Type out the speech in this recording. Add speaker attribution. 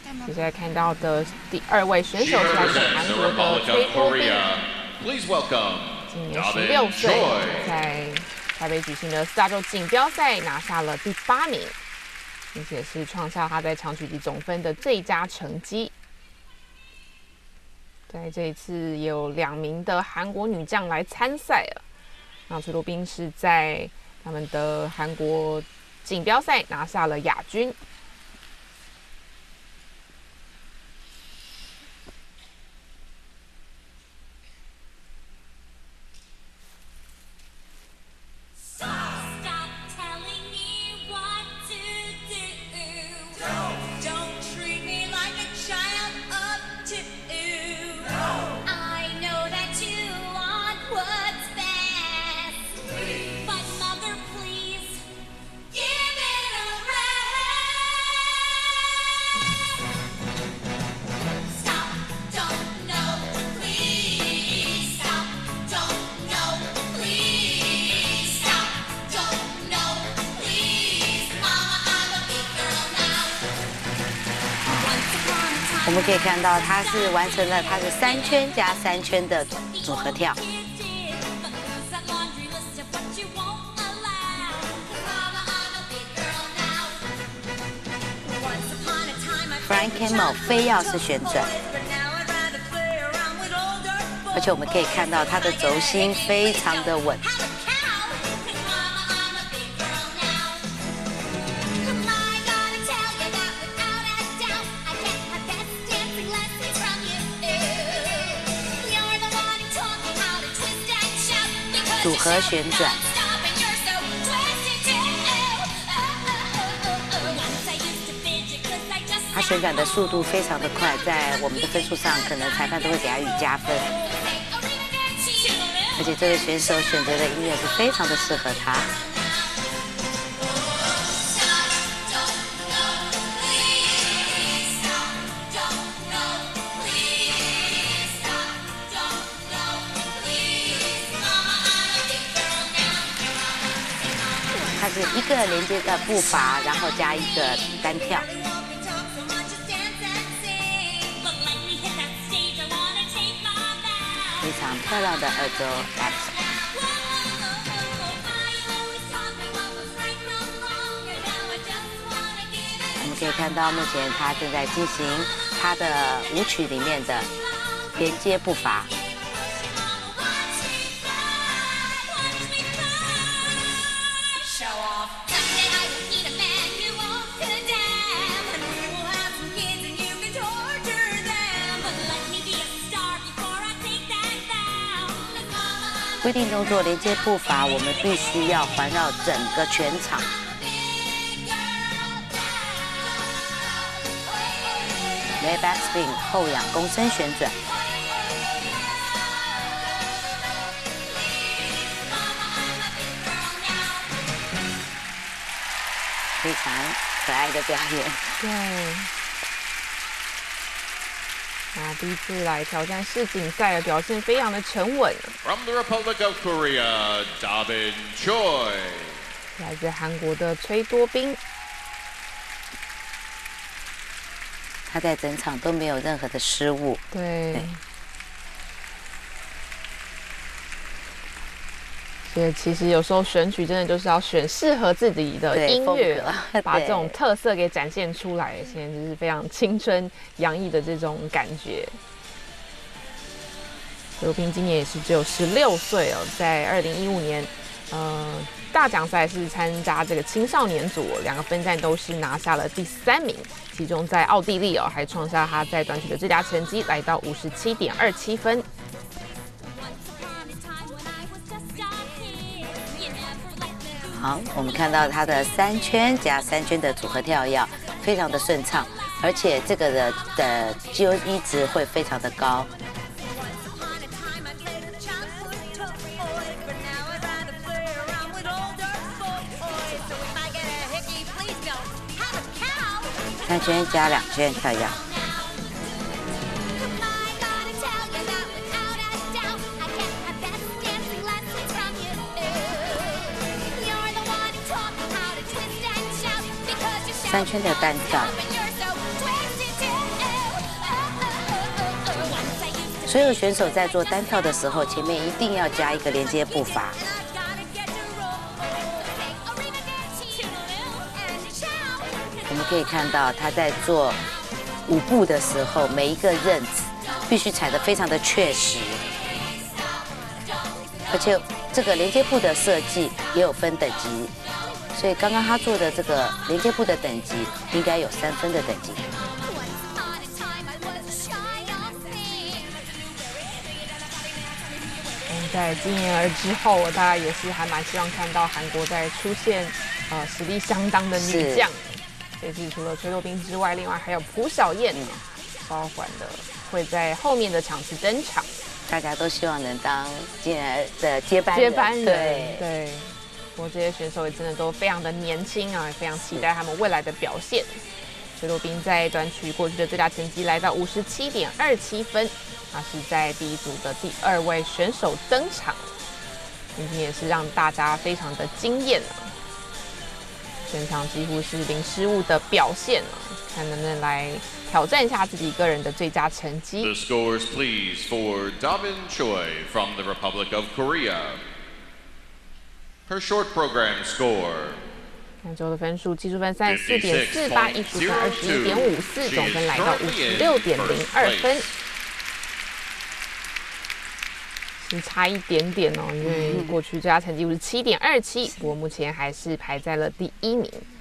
Speaker 1: 接下来看到的第2位选手是来自韩国的崔多彬，今年16岁，在台北举行的4大洲锦标赛拿下了第8名，并且是创下他在长距离总分的最佳成绩。在这一次也有2名的韩国女将来参赛了。那崔多彬是在他们的韩国锦标赛拿下了亚军。
Speaker 2: 我们可以看到，他是完成了他的3圈加3圈的组合跳。Frank Camel 非要式旋转，而且我们可以看到他的轴心非常的稳。组合旋转，它旋转的速度非常的快，在我们的分数上，可能裁判都会给他予加分。而且这位选手选择的音乐是非常的适合他。它是一个连接的步伐，然后加一个单跳。非常漂亮的2周 X。我们可以看到，目前他正在进行他的舞曲里面的连接步伐。规定动作连接步伐，我们必须要环绕整个全场。Lay back spin 后仰躬身旋转，非常可爱的表演。
Speaker 1: 对。那第一次来挑战世锦赛的表现非常的沉稳。
Speaker 3: From the Republic of Korea, Dabin Choi，
Speaker 1: 来自韩国的崔多彬，
Speaker 2: 他在整场都没有任何的失误。
Speaker 1: 对。所以其实有时候选曲真的就是要选适合自己的音乐，把这种特色给展现出来。现在就是非常青春洋溢的这种感觉。刘彬今年也是只有16岁哦，在2015年，大奖赛是参加这个青少年组，2个分站都是拿下了第3名，其中在奥地利还创下他在短曲的最佳成绩，来到57.27分。
Speaker 2: 好，我们看到他的3圈加3圈的组合跳跃非常的顺畅，而且这个的GOE值会非常的高。3圈加2圈跳跃。3圈的单跳， 所有选手在做单跳的时候，前面一定要加一个连接步伐。我们可以看到他在做舞步的时候，每一个刃子必须踩得非常的确实，而且这个连接步的设计也有分等级，所以刚刚他做的这个连接步的等级应该有3分的等级。
Speaker 1: 在今年而之后，大家也是还蛮希望看到韩国在出现实力相当的女将。这次除了崔洛彬之外，另外还有朴晓燕，稍缓的会在后面的场次登场。
Speaker 2: 大家都希望能当今年的接班人。
Speaker 1: 对。不过这些选手也真的都非常的年轻啊，也非常期待他们未来的表现。崔洛彬在短曲过去的最佳成绩来到57.27分，他是在第一组的第2位选手登场，今天也是让大家非常的惊艳啊！全场几乎是零失误的表现啊，看能不能来挑战一下自己个人的最佳成绩。
Speaker 3: The scores, please, for Dabin Choi from the Republic of Korea. Her short program score.
Speaker 1: 看最后的分数，技术分34.48，艺术分21.54，总分来到56.02分，是差一点点哦，因为过去最佳成绩57.27，不过目前还是排在了第1名。